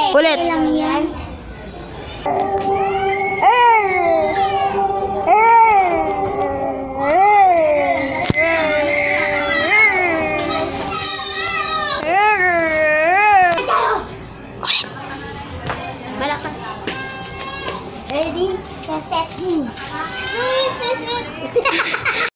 Ulit. lang yan. Malakas. Ready? Sa set mo. Sa set.